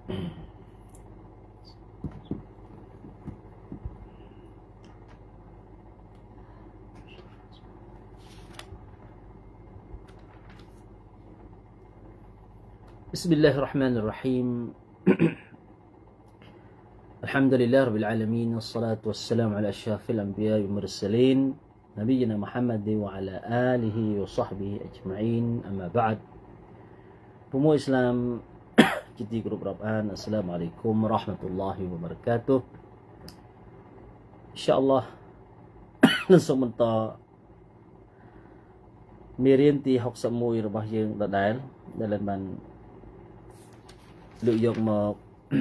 Bismillahirrahmanirrahim. Alhamdulillah Rabbil Alamin. Wassalatu wassalamu ala asyrafil anbiya wal mursalin Nabiyyina Muhammad wa ala alihi wa sahbihi ajma'in. Amma ba'd. Pemuda Islam Citi Grup Rab'an, Assalamualaikum warahmatullahi wabarakatuh. InsyaAllah langsung mentah Mirinti học sắp mùiរបស់យើងដដែលដែលបានលើកយកមក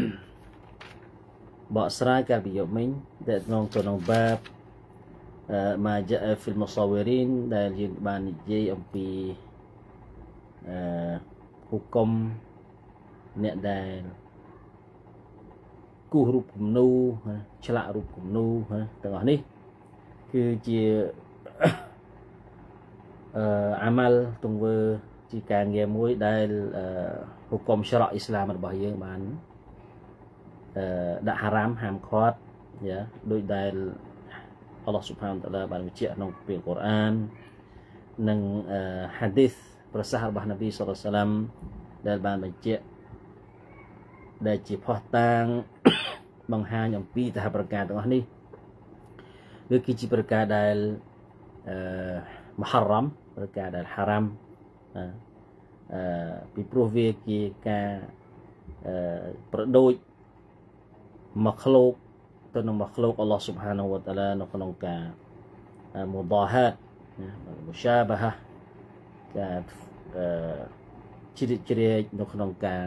បកស្រាយកាលពីយប់មិញដែលក្នុងបាបមកជាហ្វីលមូសាវីរីនដែលយើងបាននិយាយអំពីហុគមអ្នកដែលគូសរូបគំនូឆ្លាក់រូបគំនូទាំងអស់នេះគឺជាអាម៉ាល់ទង្វើជាការងារមួយដែលហុគមច្រកអ៊ីស្លាមរបស់យើងបានដាក់ហារ៉ាមហាមឃាត់ដោយដែលអល់ឡោះស៊ុបហានតាឡាបានបញ្ជាក់ក្នុងពេលកូរ៉ាននិងហាឌីសប្រសាសន៍របស់នប៊ីសល្លឡោះអាឡៃហ៊ីវសសល្លាមដែលបានបញ្ជាក់ដែលជាផុសតាងបង្ហាញអំពីទិដ្ឋាប្រការទាំងអស់នេះវាគឺជាប្រការដែលមហរ៉ាំប្រការដែលហារ៉ាមពីព្រោះវាជាការប្រដូចមកឃ្លោកទៅនឹងមកឃ្លោកអល់ឡោះស៊ុបហានវតាឡានៅក្នុងការមូដាហាតមូសាបាហាការជ្រៀតជ្រែកនៅក្នុងការ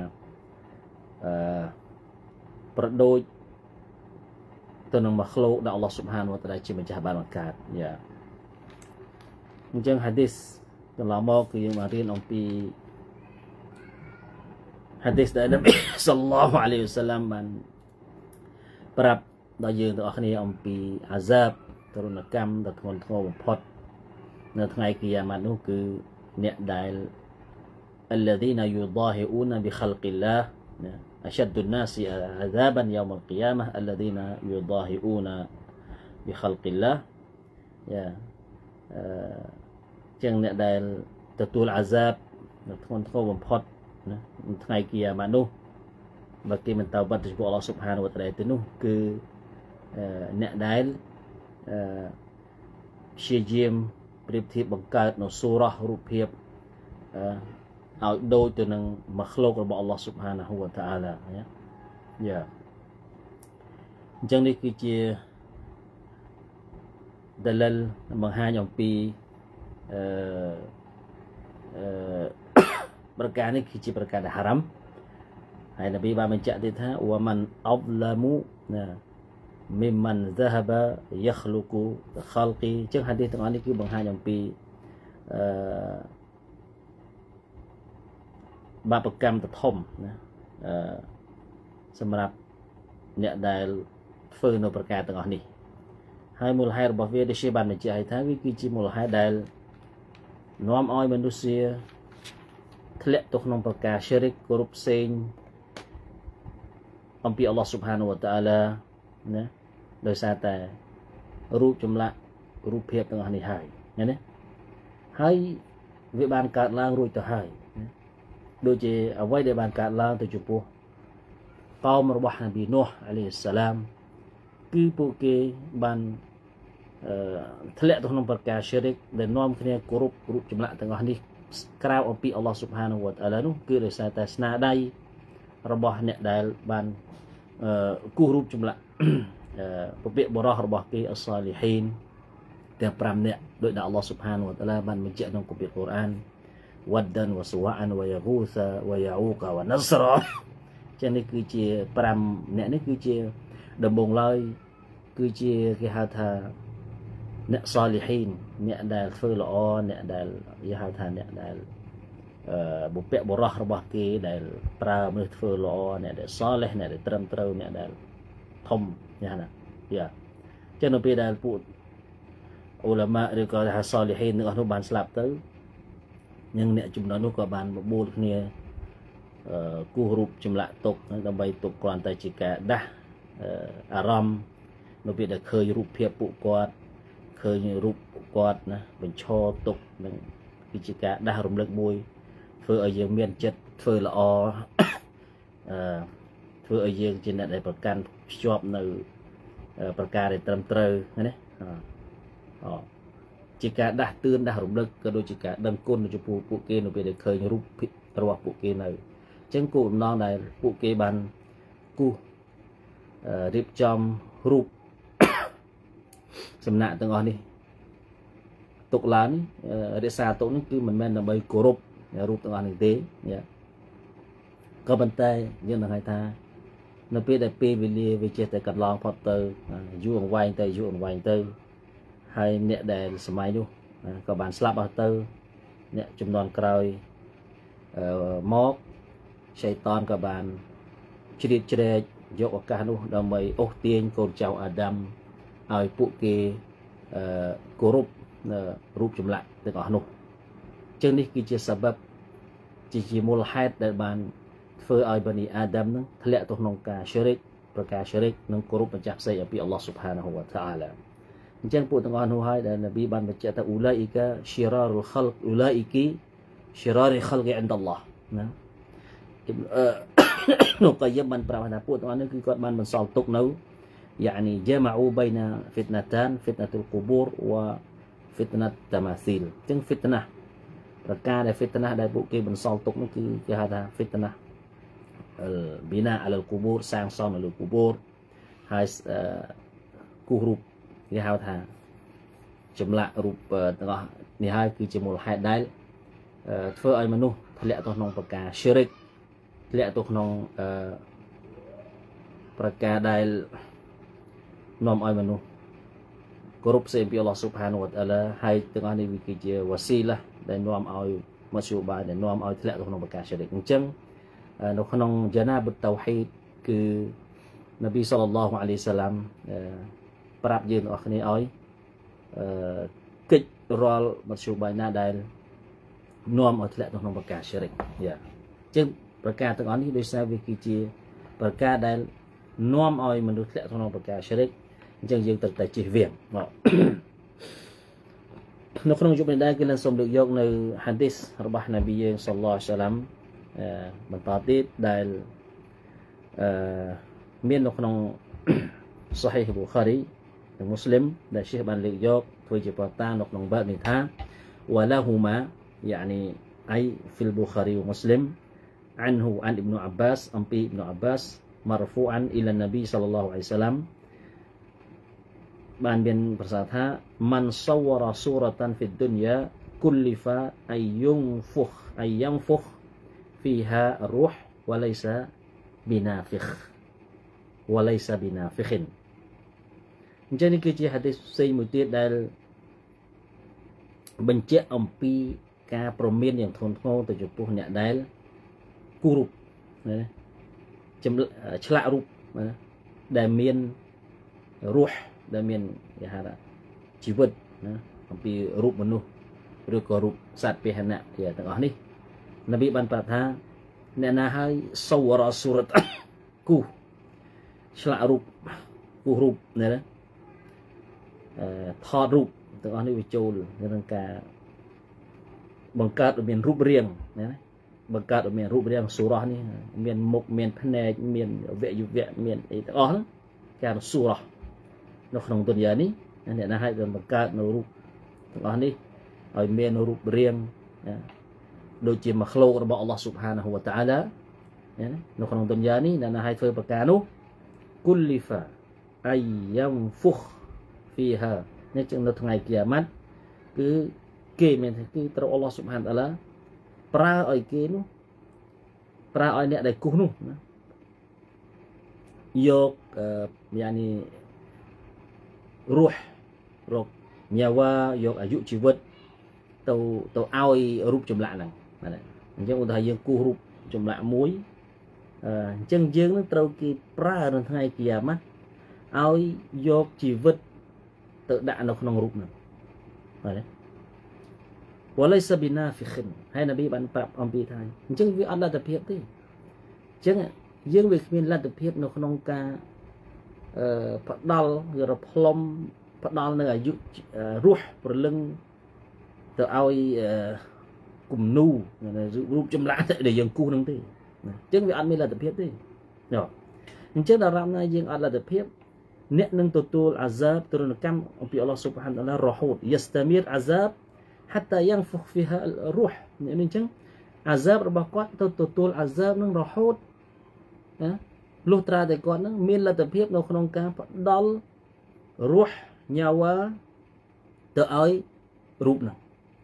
ប្រដូចទៅនឹងមកឃ្លោកដែលអល់ឡោះស៊ុបហានវតាឡាជាម្ចាស់បានបង្កើតអញ្ចឹងហាឌីសកន្លងមកគឺយើងបានរៀនអំពីហាឌីសដែលនប៊ីសល្លឡោះអាឡៃហ៊ីវសសល្លាមបានប្រាប់ដល់យើងទាំងអស់គ្នាអំពីអាហ្សាបទរណកម្មដ៏ធ្ងន់ធ្ងរបំផុតនៅថ្ងៃគីយ៉ាម៉ាត់នោះគឺអ្នកដែល الذين يضاهئون بخلق الله أشد الناس عذابا يوم القيامة الذين يضاهئون بخلق الله ចឹងអ្នកដែលទទួលអាហ្សាបធ្ងន់ធ្ងរបំផុតថ្ងៃគីយ៉ាម៉ាត់នោះបើគេមិនតើបាត់ចំពោះអល់ឡោះស៊ុបហានវតាឡាទៅនោះគឺអ្នកដែលព្យាយាមប្រៀបធៀបបង្កើតនៅសូរ៉ះរូបភាពឲ្យដូចទៅនឹងមកឃ្លោករបស់អល់ឡោះស៊ុបហានវតាឡាអញ្ចឹងនេះគឺជាដលិលបង្ហាញអំពីប្រការនេះគឺជាប្រការដែលហារ៉ាំហើយនប៊ីបានបញ្ជាក់ទៀតថាវ៉ាមិនអហ្លាមូមីម៉ាន់ហ្សាហាបាយ៉ាឃ្លូគូខលគីចឹងហាឌីសទាំងអស់នេះគឺបង្ហាញអំពីបាបកម្មដ៏ធំណាសម្រាប់អ្នកដែលធ្វើនៅប្រការទាំងអស់នេះហើយមូលហេតុរបស់វាដែលជាបានបញ្ជាក់ឲ្យថាវាគឺជាមូលហេតុដែលនាំឲ្យមនុស្សធ្លាក់ទៅក្នុងប្រការស្យរិកគោរពផ្សេងអំពីអល់ឡោះស៊ុបហានវតាឡាណាដោយសារតែរូបចម្លាក់រូបភាពទាំងអស់នេះហើយណាហើយវាបានកើតឡើងរួចទៅហើយដូចជាអ្វីដែលបានកើតឡើងទៅចំពោះកោមរបស់នប៊ីនូះអាឡៃហ៊ីសសាឡាមគឺពួកគេបានធ្លាក់ទៅក្នុងប្រការស្យរិកដែលនាំគ្នាគោរពរូបចម្លាក់ទាំងអស់នេះក្រៅអំពីអល់ឡោះស៊ុបហានវតាឡានោះគឺដោយសារតែស្នាដៃរបស់អ្នកដែលបានគូសរូបចម្លាក់ពពាកបរោះរបស់គេអស្សាលីហ៊ីនទាំង5នាក់ដោយដែលអល់ឡោះស៊ុបហានវតាឡាបានបញ្ជាក់ក្នុងគម្ពីរកូរ៉ានវ៉ាដានវ៉ាស៊ូវ៉ាអានវ៉ាយ៉ាហ្គូសាវ៉ាយ៉ាអ៊ូកាវ៉ាណាសរ៉ាចឹងនេះគឺជា5នាក់នេះគឺជាដំបូងឡើយគឺជាគេហៅថាអ្នកសាលីហ៊ីនអ្នកដែលធ្វើល្អអ្នកដែលគេហៅថាអ្នកដែលបុព្វបុរសរបស់គេដែលប្រើមនុស្សធ្វើល្អអ្នកដែលសាលេះអ្នកដែលត្រឹមត្រូវអ្នកដែលធំយ៉ាងណាចឹងនៅពេលដែលពួកអ៊ូឡាម៉ាឬក៏ថាសាលីហ៊ីនទាំងអស់នោះបានស្លាប់ទៅនឹងអ្នកចំនួននោះក៏បានបបួលគ្នាគូរូបចម្លាក់ទុកដើម្បីទុកគ្រាន់តែជាការដាស់អារម្មណ៍នៅពេលដែលឃើញរូបភាពពួកគាត់ឃើញរូបពួកគាត់ណាបញ្ឈរទុកនឹងគឺជាការដាស់រំលឹកមួយធ្វើឲ្យយើងមានចិត្តធ្វើល្អធ្វើឲ្យយើងជាអ្នកដែលប្រកាន់ភ្ជាប់នៅប្រការដែលត្រឹមត្រូវណាជាការដាស់តឿនដាស់រំលឹកក៏ដូចជាការដឹងគុណចំពោះពួកគេនៅពេលដែលឃើញរូបភាពរបស់ពួកគេនៅអញ្ចឹងគោលបំណងដែលពួកគេបានគូសរៀបចំរូបសំណាក់ទាំងអស់នេះទុកឡើងរក្សាទុកនេះគឺមិនមែនដើម្បីគោរពរូបទាំងអស់នេះទេក៏ប៉ុន្តែយើងនឹងហៅថានៅពេលដែលពេលវេលាវាចេះតែកន្លងផុតទៅយូរអង្វែងទៅហើយអ្នកដែលសម័យនោះក៏បានស្លាប់អស់ទៅអ្នកចំនួនក្រោយមកឆៃតានក៏បានជ្រៀតជ្រែកយកឱកាសនោះដើម្បីអូសទាញកូនចៅអាដាមឲ្យពួកគេគោរពរូបចម្លាក់ទាំងអស់នោះចឹងនេះគឺជាសបិបជាមូលហេតុដែលបានធ្វើឲ្យបានីអាដាមនឹងធ្លាក់ទៅក្នុងការឈិរិកប្រការឈិរិកនិងគោរពម្ចាស់ផ្សេងអំពីអល់ឡោះស៊ុបហានាហ៊ូវតាអាឡាអញ្ចឹងពួកទាំងអស់នោះហើយដែលនប៊ីបានបញ្ជាក់ថាអ៊ូឡាអ៊ីកាឈីរ៉ារុលខលអ៊ូឡាអ៊ីគីឈីរ៉ារុលខលអ៊ីនដអល់ឡោះណានោះក៏យើងបានប្រាប់ថាពួកទាំងអស់នេះគឺគាត់បានបន្សល់ទុកនៅيعني جمعوا بين فتنتان فتنة القبور وفتنة التماثيل ចឹង fitnah ប្រការដែល fitnah ដែលពួកគេបន្សល់ទុកនោះគឺគេហៅថា fitnah bina ala al-qubur សាងសង់នៅលើ qubur ហើយគូសរូបគេហៅថាចម្លាក់រូបទាំងអស់នេះហើយគឺជាមូលហេតុដែលធ្វើឲ្យមនុស្សធ្លាក់ទៅក្នុងប្រការ syirik ធ្លាក់ទៅក្នុងប្រការដែលនាំឲ្យមនុស្សគោរពផ្សេងពីអល់ឡោះស៊ុបហានវតាឡាហើយទាំងអស់នេះវាគឺជាវ៉ាស៊ីឡាដែលនាំឲ្យមធ្យោបាយដែលនាំឲ្យធ្លាក់ទៅក្នុងប្រការ syirik អញ្ចឹងនៅក្នុងយ៉ាណាប៊ុតតៅហ៊ីដគឺនប៊ីសល្លឡោះអាឡៃហ៊ីវសល្លាមប្រាប់យើងទាំងអស់គ្នាឲ្យកិច្ចរាល់មធ្យោបាយណាដែលនាំឲ្យធ្លាក់ទៅក្នុងប្រការ syirik យ៉ាអញ្ចឹងប្រការទាំងអស់នេះដោយសារវាគឺជាប្រការដែលនាំឲ្យមនុស្សធ្លាក់ក្នុងប្រការ syirik អញ្ចឹងយើងត្រូវតែជៀសវាងនៅក្នុងយុគនេះដែរគឺនឹងសូមលើកយកនៅហាឌីសរបស់នប៊ីយើងសល្លឡោះអាឡៃហ៊ីវសល្លាមបន្តទៀតដែលមាននៅក្នុង Sahih Bukhari និង Muslim ដែលជាបានលើកយកធ្វើជាប្រតានៅក្នុងបាបនេះថា walahuma yani ay fil Bukhari wa Muslim anhu an Ibnu Abbas ampi Ibnu Abbas marfu'an ila Nabi sallallahu alaihi wasallam បានមានប្រសាសន៍ថា man sawwara suratan fid dunya kullifa ayyunfukh fiha ruh walaysa binafikhin អញ្ចឹងនេះគឺជាហាឌីសផ្សេងមួយទៀតដែលបញ្ជាក់អំពីការប្រមានយ៉ាងធ្ងន់ធ្ងរទៅចំពោះអ្នកដែលគូររូបណាឆ្លាក់រូបណាដែលមានរស់ដែលមានគេហៅថាជីវិតណាអំពីរូបមនុស្សឬក៏រូបសត្វពាហនៈទាំងអស់នេះនប៊ីបានប្រាប់ថាអ្នកណាហើយសវរសុរតគូឆ្លាក់រូបគូរូបណាថតរូបទាំងអស់នេះវាចូលក្នុងការបង្កើតឲ្យមានរូបរាងណាបង្កើតឲ្យមានរូបរាងសូរ៉ះនេះមានមុខមានភ្នែកមានអវយវៈមានអីទាំងអស់ហ្នឹងគេហៅសូរ៉ះនៅក្នុងទុនយ៉ានេះអ្នកណាឲ្យបង្កើតនៅរូបទាំងអស់នេះឲ្យមានរូបរាងដូចជាមកឃ្លោករបស់អល់ឡោះស៊ុបហានាហ៊ូវតាអាឡានៅក្នុងទុនយ៉ានេះអ្នកណាឲ្យធ្វើប្រការនោះគុលលីហ្វាអាយ៉ាំហ្វុខហ្វីហានេះចឹងនៅថ្ងៃគីយ៉ាម៉ាត់គឺគេមានថាគឺត្រូវអល់ឡោះស៊ុបហានតាឡាប្រើឲ្យគេនោះប្រើឲ្យអ្នកដែលគូសនោះណាយកយ៉ាងនេះរស់រកញ៉ាវ៉ាយកអាយុជីវិតទៅឲ្យរូបចម្លាក់ហ្នឹងណាអញ្ចឹងឧទាហរណ៍យើងគូសរូបចម្លាក់មួយអញ្ចឹងយើងនឹងត្រូវគេប្រើនៅថ្ងៃគីយ៉ាម៉ាត់ឲ្យយកជីវិតទៅដាក់នៅក្នុងរូបហ្នឹងបាទវ៉ាឡៃសាប៊ីណាហ្វីខិនហើយនប៊ីបានប្រាប់អំពីថាអញ្ចឹងវាអត់លទ្ធភាពទេចឹងយើងវាគ្មានលទ្ធភាពនៅក្នុងការផ្ដល់ឬផ្លុំផ្ដល់នៅអាយុរស់ព្រលឹងទៅឲ្យគំនូរូបចម្លាក់ដែលយើងគូសនឹងទេអញ្ចឹងវាអត់មានលទ្ធភាពទេអញ្ចឹងដល់រំណាយើងអត់លទ្ធភាពអ្នកនឹងទទួលអាហ្សាបទរណកម្មអំពីអល់ឡោះស៊ុបហានតាឡារហូតយស្តាមីរអាហ្សាប حتى ينفخ فيها الروح នេះអញ្ចឹងអាហ្សាបរបស់គាត់ទៅទទួលអាហ្សាបនឹងរហូតលុះត្រាតែគាត់នឹងមានលទ្ធភាពនៅក្នុងការផ្ដល់រស់ញ៉ាវ៉ាទៅឲ្យរូបហ្នឹង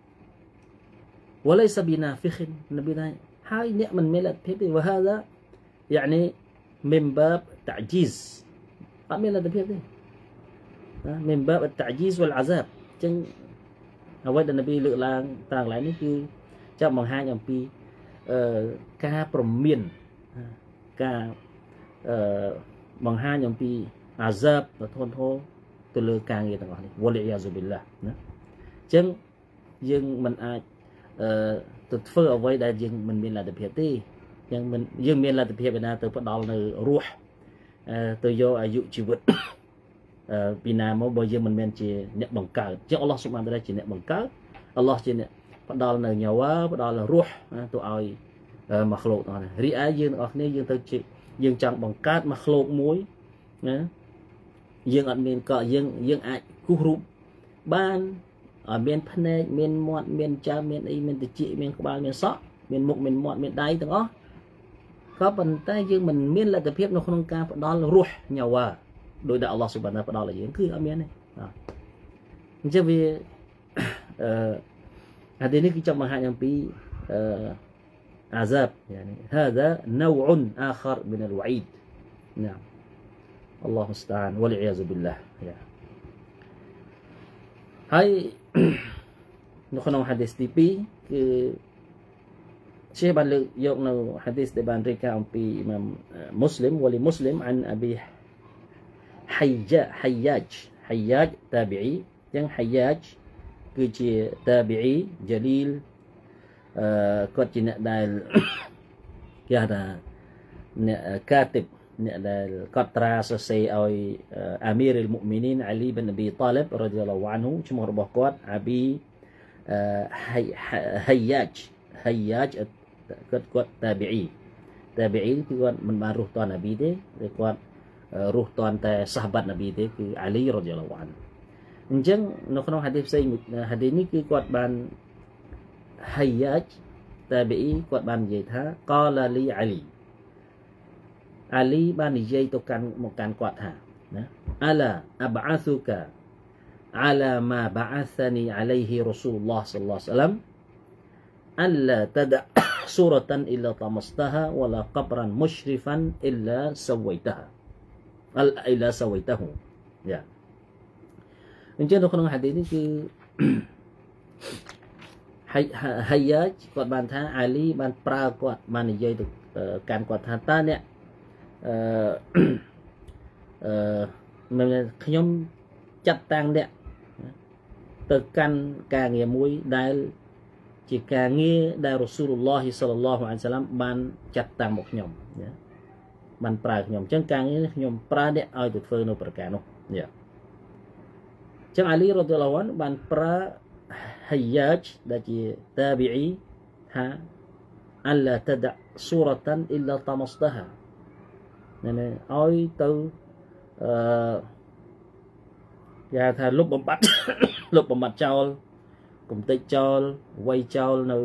وليس بنافخ នប៊ីណាហើយអ្នកមិនមានលទ្ធភាពទេ وهذا يعني من باب تعجيز អត់មានលទ្ធភាពទេ من باب التعجيز والعذاب អញ្ចឹងអ្វីដែលនប៊ីលើកឡើងតាំងឡើងនេះគឺចាប់បង្ហាញអំពីការប្រមានការបង្ហាញអំពីអាហ្សាបដ៏ធ្ងន់ធ្ងរទៅលើការងារទាំងអស់នេះវ៉ាលីយ៉ាស៊ុប៊ីឡាណាអញ្ចឹងយើងមិនអាចទៅធ្វើអ្វីដែលយើងមិនមានលទ្ធភាពទេយើងមានលទ្ធភាពឯណាទៅផ្ដល់នៅរស់ទៅយកអាយុជីវិតពីណាមកបើយើងមិនមែនជាអ្នកបង្កើតអញ្ចឹងអល់ឡោះស៊ុបហានតាឡាជាអ្នកបង្កើតអល់ឡោះជាអ្នកផ្ដល់នៅញ៉ាវ៉ាផ្ដល់រស់ទៅឲ្យមកឃ្លោកទាំងនេះរីឯយើងទាំងអស់គ្នាយើងទៅយើងចង់បង្កើតមកឃ្លោកមួយណាយើងអត់មានក៏យើងអាចគូសរូបបានឲ្យមានភ្នែកមានមាត់មានចើមមានអីមានតិចមានក្បាលមានសក់មានមុខមានមាត់មានដៃទាំងអស់ក៏ប៉ុន្តែយើងមិនមានលទ្ធភាពនៅក្នុងការផ្ដល់រស់ញ៉ាវ៉ាដោយដែលអល់ឡោះស៊ុបហានផ្ដល់ឲ្យយើងគឺអត់មានទេអញ្ចឹងវាហាឌីសនេះគឺចង់បង្ហាញអំពីعذاب يعني هذا نوع آخر من الوعيد نعم الله المستعان والعياذ بالله هاي នៅក្នុងហាឌីសទី2គឺជាបានលើកយកនៅហាឌីសដែលបានរាយការណ៍អំពីអ៊ីម៉ាមមូស្លីមវ៉ាលីមូស្លីមអានអប៊ីحياج تابعي ចឹង حياج គឺជាតាប៊ីជលីលគាត់ជាអ្នកដែលគេហៅថាអ្នកកាទិបអ្នកដែលកត់ត្រាសរសេរឲ្យអាមីរអ៊ុលមុអ៊មីនីនអាលីប៊ិនអប៊ីតាឡិបរ៉ាឌីយ៉ាឡោះអានហ៊ូឈ្មោះរបស់គាត់អាប៊ីحياجគាត់តាប៊ីគឺគាត់មិនបានរស់តននប៊ីទេគាត់រស់តនតែសាហបាត់នប៊ីទេគឺអាលីរ៉ាឌីយ៉ាឡោះអានអញ្ចឹងនៅក្នុងហាឌីសផ្សេងហាឌីសនេះគឺគាត់បានحياجតាប៊ីគាត់បាននិយាយថាកលាលីអាលីបាននិយាយទៅមកកាន់គាត់ថាណាអាឡាអបអាស៊ូកាអាឡាម៉ាបអាសានីអាឡៃហ៊ីរ៉ាស៊ូលឡោះសល្លឡោះសាឡាំអលឡាតដស៊ូរ៉ាតានអ៊ីឡាតមស្តាហាវឡាកបរានមុશ્រិហ្វានអ៊ីឡាសវៃតាហាអ៊ីឡាសវៃតាហ៊ូយ៉ាអញ្ចឹងនៅក្នុងហាឌីសនេះគឺحياج គាត់បានថាអាលីបានប្រើគាត់បាននិយាយទៅកាន់គាត់ថាតើអ្នកខ្ញុំចាត់តាំងអ្នកទៅកាន់ការងារមួយដែលជាការងារដែលរ៉ូស៊ូលឡោះសល្លឡោះអាឡៃហ៊ីវសឡាមបានចាត់តាំងមកខ្ញុំបានប្រើខ្ញុំអញ្ចឹងការងារខ្ញុំប្រើអ្នកឲ្យទៅធ្វើនៅប្រការនោះអញ្ចឹងអាលីរ៉ាឌីយ៉ាឡោះអានបានប្រើ حياج ដែលជាតាប៊ីថាអលឡាតដស៊ូរ៉ាតានអ៊ីឡាតមស្តាហាណែឲ្យទៅគេថាលុបបំបត្តិចោលកុំតិចចោលវាយចោលនៅ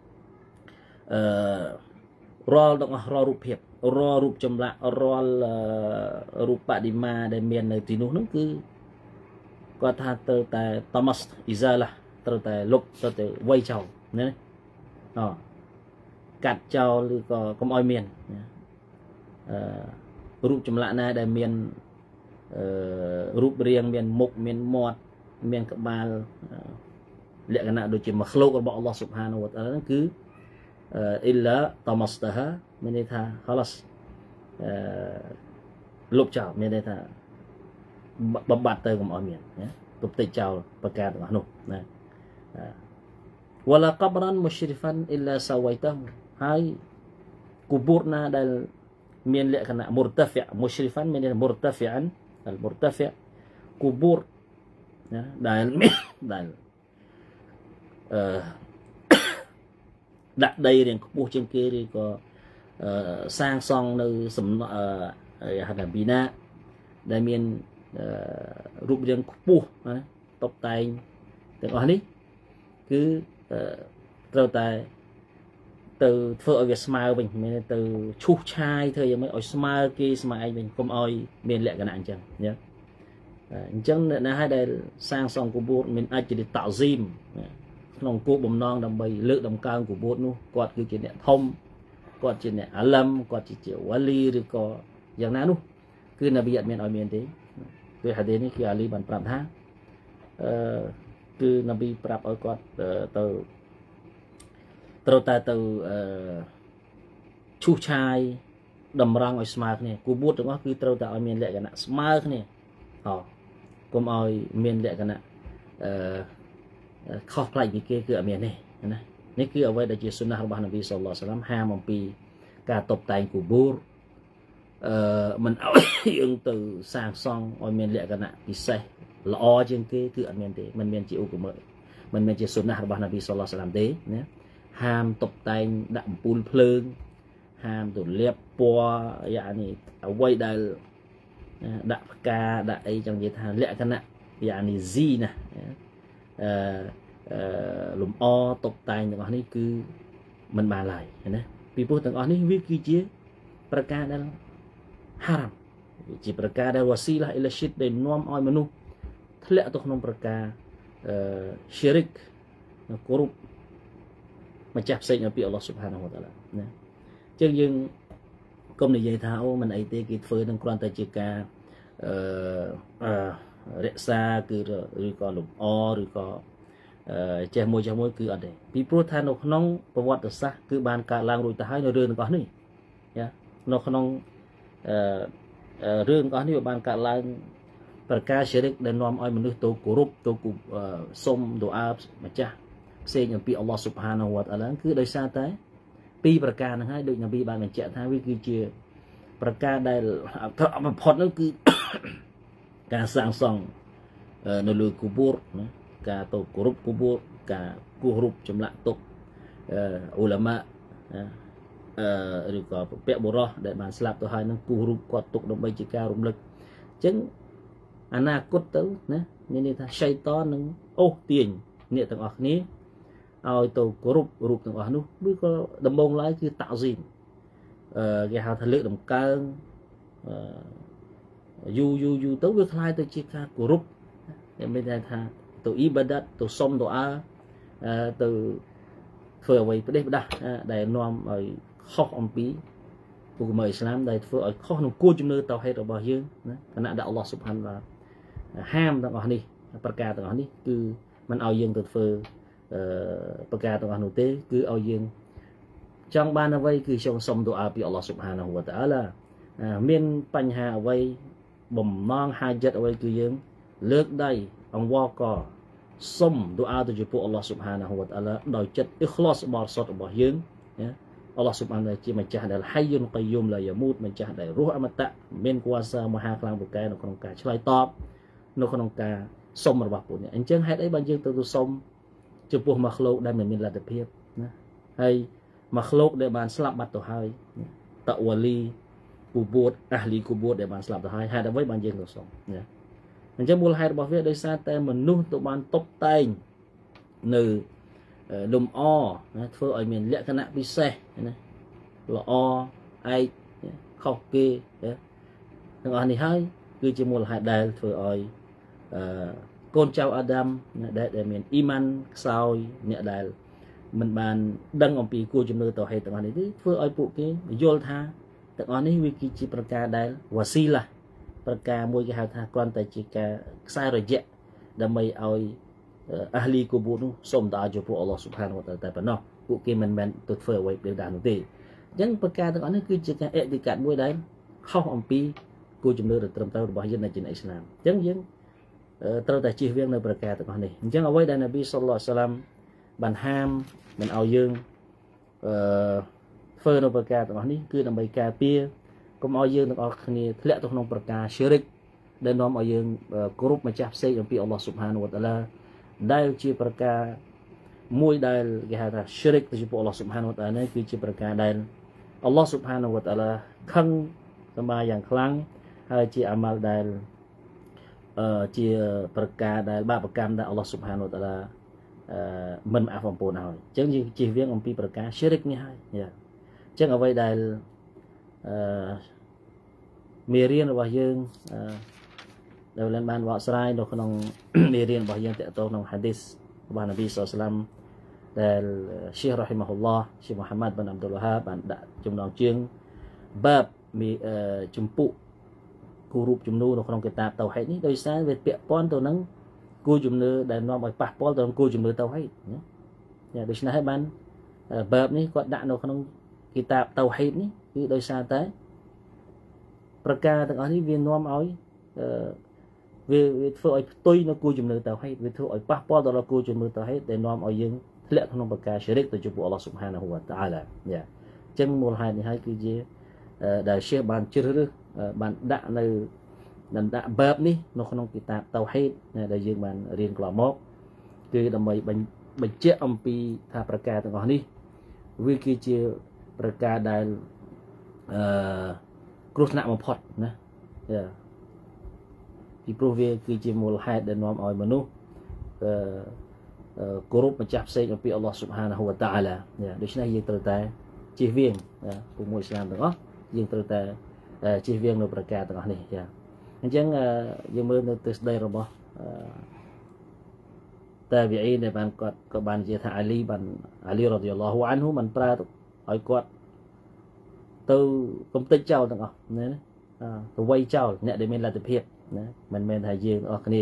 រាល់ទាំងអស់រាល់រូបភាពរាល់រូបចម្លាក់រាល់រូបបដិមាដែលមាននៅទីនោះគឺគាត់ថាទៅតែតមស្អ៊ីសាឡាត្រូវតែលុបទៅតែវាយចោលណាកាត់ចោលឬក៏កុំឲ្យមានរូបចម្លាក់ណាដែលមានរូបរាងមានមុខមានមាត់មានក្បាលលក្ខណៈដូចជាមកឃ្លោករបស់អល់ឡោះស៊ុបហានវតាអាឡាហ្នឹងគឺអ៊ីឡាតមស្តាហាមានន័យថាខឡាសលុបចោលមានន័យថាបំបត្តិទៅកុំឲ្យមានណាទប់តិចចោលប្រការទាំងអស់នោះណាវ៉ាឡាកបរានមុશ્រិហ្វានអ៊ីឡាសាវៃតាហើយគូបូរណាដែល miền lệ khana murtafi' musyrifan miền murtafi'an al murtafi' kubur dan đặt đây thì kubur trên kia thì có sang song nơi sầm hay là bina đại miền rụp riêng kubur tóc tai từng ở đấy cứ rồi tại từ phở Việt Smile mình từ chu chai thôi mới ở Smile kia Smile mình không oi miền lệ cái nạn chẳng nhé chẳng là hai đây sang song của bố mình ai chỉ để tạo gym lòng cô bầm non đầm bầy lựa đầm cao của bố nu quạt cứ chuyện này thông quạt chuyện này alam quạt chỉ chịu wali rồi có dạng nào nu cứ là bây giờ miền ở miền thế cứ hai đến khi ali bàn pram tháng cứ nabi prap ở quạt từ từ từ chu chai đầm răng ở smart này cú bút đúng không cứ từ ở miền lệ cái nè smart này họ cũng ở miền lệ cái nè khó lại như kia cứ ở miền này này cứ ở đây là chỉ sunnah của Nabi sallallahu alaihi wasallam ham một pi cả tập tay của bút mình ở những từ sang song ở miền lệ cái nè thì say lo trên kia cứ ở miền thế mình chịu của mình chỉ sunnah của Nabi sallallahu alaihi wasallam thế nhé ham tập tay đậm pun phơi ham tụi liệp po dạ này ở quay đây đậm ca đại trong gì thà lẹ cái nè dạ này gì nè lùm o tập tay những anh ấy cứ mình bàn lại nè people từng anh ấy viết kia chứ praka đây haram chỉ praka đây wasilah ila shit để nom oi manu lẹ tôi không praka syirik korup mà chạp xây ở phía Allah subhanahu wa ta'ala chứ nhưng công này dạy thảo mình ấy tế kịp phơi đang quan tài chỉ cả rẽ xa cứ rồi có lục o rồi có che môi cứ ở đây vì pro than nó không có vật được xa cứ bàn cả làng rồi ta hai nó rương có này nó không rương có này bàn cả làng perkara syirik dan nom oiមនុស្សទៅគោរពទៅសុំដូអាម្ចាស់ផ្សេងអំពីអល់ឡោះស៊ុបហានាហ៊ូវតាអាឡាគឺដោយសារតែពីរប្រការហ្នឹងហើយដូចនប៊ីបានបញ្ជាក់ថាវាគឺជាប្រការដែលបំផុតនោះគឺការសាងសង់នៅលើគូបូរណាការទៅគោរពគូបូរការគោរពចម្លាក់ទុកអ៊ូឡាម៉ាឬក៏ពាក្យបុរសដែលបានស្លាប់ទៅហើយនឹងគោរពគាត់ទុកដើម្បីជាការរំលឹកអញ្ចឹងអនាគតទៅណាមានន័យថាសៃតននឹងអូសទាញអ្នកទាំងអស់គ្នាឲ្យទៅគោរពរូបទាំងអស់នោះវាក៏ដំបូងឡើយគឺតាក់ស៊ីមគេហៅថាលើកដំកើងយូរទៅវាคล้ายទៅជាការគោរពតែមានថាទៅអ៊ីបាដាតទៅសុំដូអាទៅធ្វើអ្វីប្រទេសផ្ដាស់ដែលនាំឲ្យខុសអំពីពុកម៉ែអ៊ីស្លាមដែលធ្វើឲ្យខុសនឹងគោលជំនឿតៅហេតរបស់យើងណាគណៈដែលអល់ឡោះស៊ុបហានវតាហាមទាំងអស់នេះប្រការទាំងអស់នេះគឺមិនឲ្យយើងទៅធ្វើប្រការទាំងអស់នោះទេគឺឲ្យយើងចង់បានអ្វីគឺចង់សុំដូអាពីអល់ឡោះស៊ុបហានាហ៊ូវតាអាឡាមានបញ្ហាអ្វីបំណងហាជិតអ្វីគឺយើងលើកដៃអង្វរកសុំដូអាទៅចំពោះអល់ឡោះស៊ុបហានាហ៊ូវតាអាឡាដោយចិត្តអ៊ីខ្លាសបរិសុទ្ធរបស់យើងណាអល់ឡោះស៊ុបហានជាម្ចាស់ដែលហៃយុនកាយុមឡាយ៉ាមូតម្ចាស់ដែលរស់អមតៈមានគួរសមហាខ្លាំងពូកែនៅក្នុងការឆ្លើយតបនៅក្នុងការសុំរបស់ពួកនេះអញ្ចឹងហេតុអីបានយើងទៅសុំចំពោះម៉ាខ្លោកដែលមិនមានលទ្ធភាពណាហើយម៉ាខ្លោកដែលបានស្លាប់បាត់ទៅហើយតវ៉ាលីគូបួតអាហ្លីគូបួតដែលបានស្លាប់ទៅហើយហេតុអ្វីបានយើងទៅសុំណាអញ្ចឹងមូលហេតុរបស់វាដោយសារតែមនុស្សទៅបានតុបតែងនៅលំអណាធ្វើឲ្យមានលក្ខណៈពិសេសណាល្អឯកខុសគេទាំងអស់នេះហើយគឺជាមូលហេតុដែលធ្វើឲ្យកូនចៅអាដាមដែលមានអ៊ីម៉ានខ្សោយអ្នកដែលមិនបានដឹងអំពីគោលជំនឿតៅហេតុទាំងអស់នេះទេធ្វើឲ្យពួកគេយល់ថាទាំងអស់នេះវាគឺជាប្រការដែលវ៉ាស៊ីឡាប្រការមួយគេហៅថាគ្រាន់តែជាការខ្សែរយៈដើម្បីឲ្យអាហ្លីគូបូនោះសូមតាចំពោះអល់ឡោះស៊ុបហានវតាតែប៉ុណ្ណោះពួកគេមិនមែនទៅធ្វើអ្វីពីដាននោះទេអញ្ចឹងប្រការទាំងអស់នេះគឺជាការអេតិកាត់មួយដែលខុសអំពីគោលជំនឿដ៏ត្រឹមត្រូវរបស់យើងនៅជាអ៊ីស្លាមអញ្ចឹងយើងត្រូវតែជៀសវាងនៅប្រការទាំងអស់នេះអញ្ចឹងអ្វីដែលនប៊ីសល្លឡោះអាឡៃហ៊ីវ៉ាសល្លាមបានហាមមិនឲ្យយើងធ្វើនៅប្រការទាំងអស់នេះគឺដើម្បីការពារកុំឲ្យយើងទាំងអស់គ្នាធ្លាក់ទៅក្នុងប្រការ syirik ដែលនាំឲ្យយើងគោរពម្ចាស់ផ្សេងអំពីអល់ឡោះស៊ុបហានវតាឡាដែលជាប្រការមួយដែលគេហៅថា syirik ទៅចំពោះអល់ឡោះស៊ុបហានវតាឡានេះគឺជាប្រការដែលអល់ឡោះស៊ុបហានវតាឡាខឹងសម្បាយ៉ាងខ្លាំងហើយជាអាម៉ាល់ដែលជាប្រការដែលបាបកម្មដែលអល់ឡោះស៊ុបហានវតាឡាមិនអាប់អំពូនហើយអញ្ចឹងយើងជៀសវាងអំពីប្រការ syirik នេះហើយអញ្ចឹងអ្វីដែលមេរៀនរបស់យើងដែលបានបកស្រាយនៅក្នុងមេរៀនរបស់យើងតទៅក្នុងហាឌីសរបស់នប៊ីសល្លឡោះអាឡៃហ៊ីវសល្លាមដែល Syekh Rahimahullah Syekh Muhammad bin Abdul Wahab បានដាក់ចំណងជើងបាបជំពូកគូរូបជំនួនៅក្នុងគិតាបតៅហីដនេះដោយសារវាពាក់ព័ន្ធទៅនឹងគូជំនឿដែលនាំឲ្យប៉ះពាល់ទៅនឹងគូជំនឿតៅហីដណាដូច្នេះហើយបានបាបនេះគាត់ដាក់នៅក្នុងគិតាបតៅហីដនេះគឺដោយសារតែប្រការទាំងអស់នេះវានាំឲ្យវាធ្វើឲ្យផ្ទុយនៅគូជំនឿតៅហីដវាធ្វើឲ្យប៉ះពាល់ដល់គូជំនឿតៅហីដដែលនាំឲ្យយើងធ្លាក់ក្នុងប្រការ syirik ទៅចំពោះអល់ឡោះស៊ុបហានាហ៊ូវតាអាឡាអញ្ចឹងមូលហេតុនេះហើយគឺជាដែល Syekh បានជ្រើសរើសបានដាក់នៅដាក់បាបនេះនៅក្នុងគិតាបតៅហីដដែលយើងបានរៀនកន្លងមកគឺដើម្បីបញ្ជាក់អំពីថាប្រការទាំងអស់នេះវាគឺជាប្រការដែលគ្រោះថ្នាក់បំផុតណាពីព្រោះវាគឺជាមូលហេតុដែលនាំឲ្យមនុស្សគោរពម្ចាស់ផ្សេងអំពីអល់ឡោះស៊ុបហានាហ៊ូវតាអាឡាដូច្នេះយើងត្រូវតែជៀសវាងពុំមួយឥស្លាមទាំងអស់យើងត្រូវតែជៀសវាងនៅប្រការទាំងអស់នេះអញ្ចឹងយើងមើលនៅទស្សនៈរបស់តាវីអ៊ីនដែលបានគាត់ក៏បាននិយាយថាអាលីរ៉ាឌីយ៉ាឡោះអានហ៊ូមិនប្រើឲ្យគាត់ទៅកំទេចចោលទាំងអស់ណាទៅវាយចោលអ្នកដែលមានលទ្ធភាពណាមិនមែនថាយើងអស់គ្នា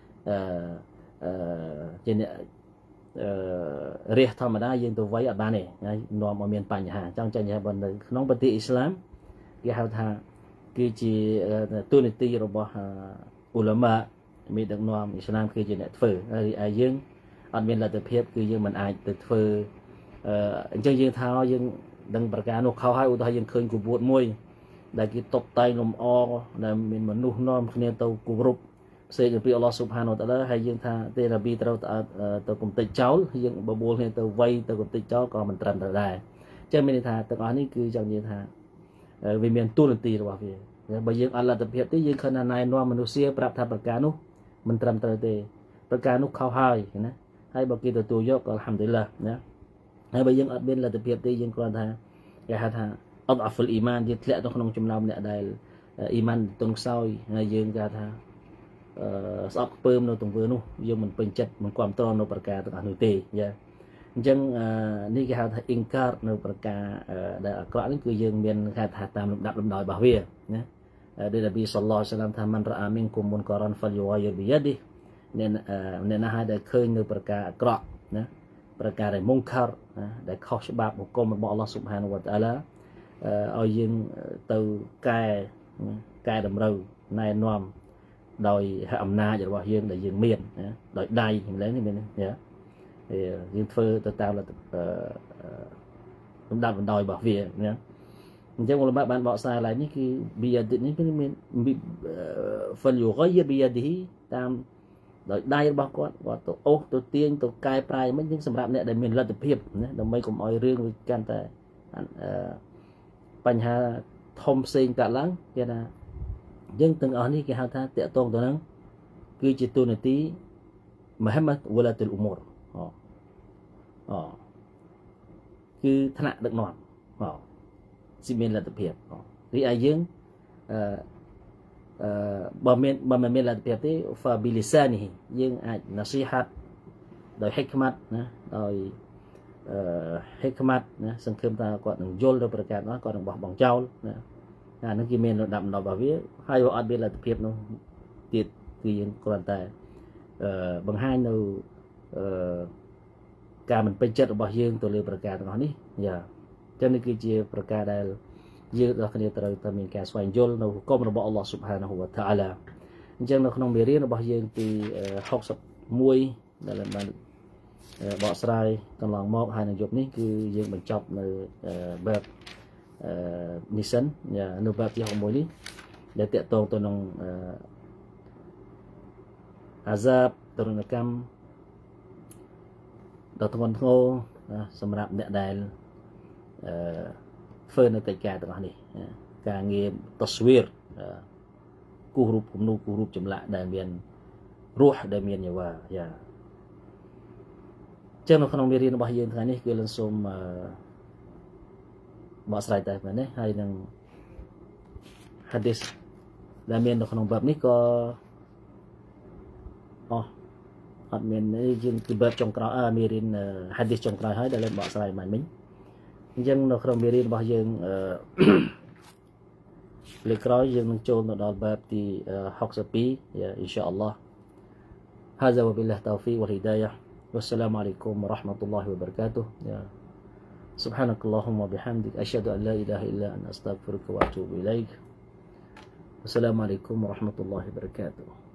ជាអ្នករះធម្មតាយើងទៅវាយអត់បានទេនាំឲ្យមានបញ្ហាចង់ចាញ់ថាបើនៅក្នុងប្រទេសអ៊ីស្លាមគេហៅថាគឺជាទូនីតិរបស់អ៊ូឡាម៉ាមានដឹកនាំអ៊ីស្លាមគឺជាអ្នកធ្វើហើយឯយើងអត់មានលទ្ធភាពគឺយើងមិនអាចទៅធ្វើអញ្ចឹងយើងថាយើងដឹងប្រការនោះខុសហើយឧទាហរណ៍យើងឃើញគបួតមួយដែលគេតុបតែងលំអដែលមានមនុស្សនាំគ្នាទៅគោរពផ្សេងពីអល់ឡោះស៊ុបហានវតាឡាហើយយើងថាទេនប៊ីត្រូវទៅកំទេចចោលយើងបបួលគ្នាទៅវាយទៅកំទេចចោលក៏មិនត្រឹមត្រូវដែរអញ្ចឹងមានន័យថាទាំងអស់នេះគឺចង់និយាយថាវាមានទូនាទីរបស់វាបើយើងអត់លទ្ធភាពទេយើងខិនណែនាំមនុស្សប្រាប់ថាប្រការនោះមិនត្រឹមត្រូវទេប្រការនោះខុសហើយណាហើយបើគេទទួលយកក៏អល់ហាំឌុលឡាណាហើយបើយើងអត់មានលទ្ធភាពទេយើងគ្រាន់ថាគេហៅថាអត់អាហ្វុលអ៊ីម៉ានយើងធ្លាក់ទៅក្នុងចំណោមអ្នកដែលអ៊ីម៉ានទន់ខ្សោយហើយយើងគេថាស្អប់ខ្ពើមនៅទង្វើនោះយើងមិនពេញចិត្តមិនគ្រប់គ្រងនៅប្រការទាំងអស់នោះទេអញ្ចឹងនេះគេហៅថាអ៊ីងការនៅប្រការដែលអាក្រក់នេះគឺយើងមានគេថាតាមលំដាប់លំដោយរបស់វាណាដែលនប៊ីសល្លឡោះអាឡៃហ៊ីវសល្លាមថាមិនរ៉អាមីនគុំមុនការ៉ានហ្វលយូហ្គាយប៊ីយ៉ាឌីអ្នកណាហើយដែលឃើញនៅប្រការអាក្រក់ណាប្រការដែលមុនខារដែលខុសច្បាប់ហុគមរបស់អល់ឡោះស៊ុបហានវតាអាឡាឲ្យយើងទៅកែតម្រូវណែនាំដោយអំណាចរបស់យើងដែលយើងមានដោយដៃម្ល៉េះនេះមានយើងធ្វើទៅតាមលំដាប់លំដោយរបស់វាណាអញ្ចឹងលោកបានបកស្រាយឡើងនេះគឺប៊ីយ៉ាឌីនេះគឺមានហ្វិលយូហ្គាយប៊ីយ៉ាឌីតាមដោយដៃរបស់គាត់ទៅអូសទៅទាញទៅកែប្រែមិនយើងសម្រាប់អ្នកដែលមានលទ្ធភាពណាដើម្បីកុំឲ្យរឿងវាកាន់តែបញ្ហាធំផ្សេងកើតឡើងគេថាយើងទាំងអស់នេះគេហៅថាតកតងទៅនឹងគឺជាទូនាទីមហាម៉ាត់វឡាតុលអ៊ូមូរគឺថ្នាក់ដឹកនាំស៊ីមានលទ្ធភាពរីឯយើងបើមិនមានលទ្ធភាពទេហ្វាប៊ីលីសានីយើងអាចណាស៊ីហាត់ដោយហិកម៉ាត់ណាដោយហិកម៉ាត់ណាសង្ឃឹមថាគាត់នឹងយល់ទៅប្រកាសនោះគាត់នឹងបោះបង់ចោលណាអានឹងគេមានលំដាប់របស់វាហើយបើអត់មានលទ្ធភាពនោះទៀតគឺយើងគ្រាន់តែបង្ហាញនៅការមិនពេញចិត្តរបស់យើងទៅលើប្រការទាំងអស់នេះចឹងនេះគឺជាប្រការដែលយើងទាំងគ្នាត្រូវតែមានការស្វែងយល់នៅហុគមរបស់អល់ឡោះស៊ុបហានាហ៊ូវតាអាឡាអញ្ចឹងនៅក្នុងមេរៀនរបស់យើងទី61ដែលបានបកស្រាយកន្លងមកហើយនៅយប់នេះគឺយើងបញ្ចប់នៅបែបនិសិននៅបាបទី6នេះដែលតកតងទៅនឹងអាសាបទរណកម្មដ៏ធ្ងន់ធ្ងរសម្រាប់អ្នកដែលធ្វើនៅកិច្ចការទាំងអស់នេះការងារតស្វីរគូសរូបគំនូរគូសរូបចម្លាក់ដែលមានរសដែលមានយាវ៉ាចឹងនៅក្នុងមេរៀនរបស់យើងថ្ងៃនេះគឺលន់សូមបកស្រាយតែប៉ុណ្ណេះហើយនឹង hadis ដែលមាននៅក្នុងបាបនេះក៏អត់មានយើងគឺបាបចុងក្រោយមេរៀន hadis ចុងក្រោយហើយដែលលើបកស្រាយបានមិញអញ្ចឹងនៅក្នុងមេរៀនរបស់យើងលើក្រោយយើងនឹងចូលទៅដល់បាបទី62អ៊ីនសាអល់ឡោះ هذا وبالله التوفيق والهداية والسلام عليكم ورحمة الله وبركاته سبحانك اللهم وبحمدك أشهد أن لا إله إلا أن أستغفرك وأتوب إليك والسلام عليكم ورحمة الله وبركاته